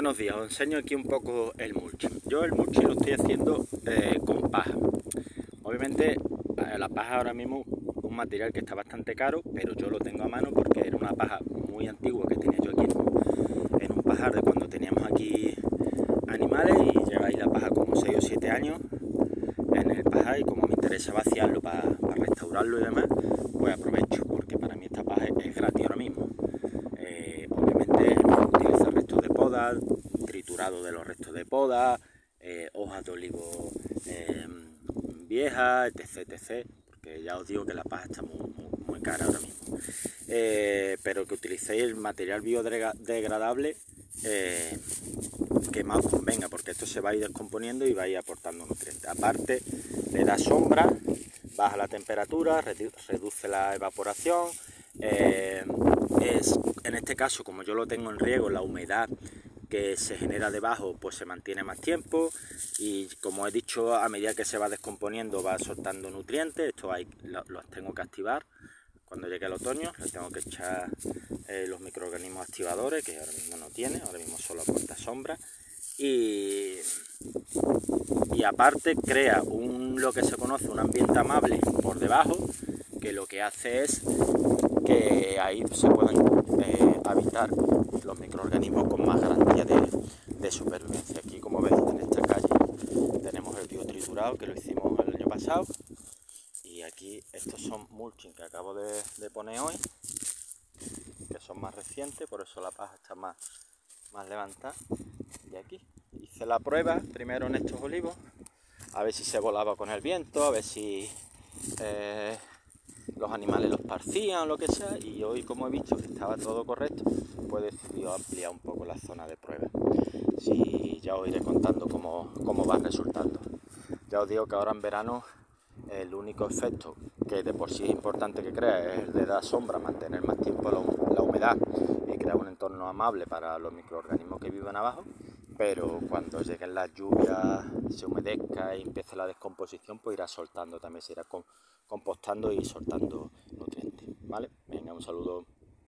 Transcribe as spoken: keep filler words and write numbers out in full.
Buenos días, os enseño aquí un poco el mulching. Yo el mulching lo estoy haciendo eh, con paja. Obviamente eh, la paja ahora mismo es un material que está bastante caro, pero yo lo tengo a mano porque era una paja muy antigua que tenía yo aquí en, en un pajar de cuando teníamos aquí animales, y lleva ahí la paja como seis o siete años en el pajar, y como me interesa vaciarlo para, para restaurarlo y demás, pues aprovecho, porque para mí esta paja es, es gratis ahora mismo. Eh, obviamente utilizo restos de poda, triturado de los restos de poda, eh, hojas de olivo eh, viejas, etc, etc, porque ya os digo que la paja está muy, muy, muy cara ahora mismo. Eh, pero que utilicéis el material biodegradable eh, que más os convenga, porque esto se va a ir descomponiendo y va a ir aportando nutrientes. Aparte, le da sombra, baja la temperatura, redu reduce la evaporación. Eh, es, en este caso, como yo lo tengo en riego, la humedad que se genera debajo pues se mantiene más tiempo, y como he dicho, a medida que se va descomponiendo va soltando nutrientes. Esto hay, lo, los tengo que activar cuando llegue el otoño, le tengo que echar eh, los microorganismos activadores, que ahora mismo no tiene, ahora mismo solo aporta sombra. Y, y aparte crea un, lo que se conoce un ambiente amable por debajo, que lo que hace es que ahí se pueden eh, habitar los microorganismos con más garantía de, de supervivencia. Aquí, como veis, en esta calle tenemos el biotriturado, que lo hicimos el año pasado, y aquí estos son mulching que acabo de, de poner hoy, que son más recientes, por eso la paja está más, más levantada. Y aquí hice la prueba primero en estos olivos, a ver si se volaba con el viento, a ver si eh, los animales los parcían o lo que sea, y hoy, como he visto que estaba todo correcto, pues he decidido ampliar un poco la zona de prueba. Si ya os iré contando cómo, cómo va resultando. Ya os digo que ahora en verano el único efecto que de por sí es importante que crea es el de dar sombra, mantener más tiempo la, la humedad y crear un entorno amable para los microorganismos que viven abajo. Pero cuando lleguen las lluvias, se humedezca y empiece la descomposición, pues irá soltando también, se irá compostando y soltando nutrientes, ¿vale? Venga, un saludo.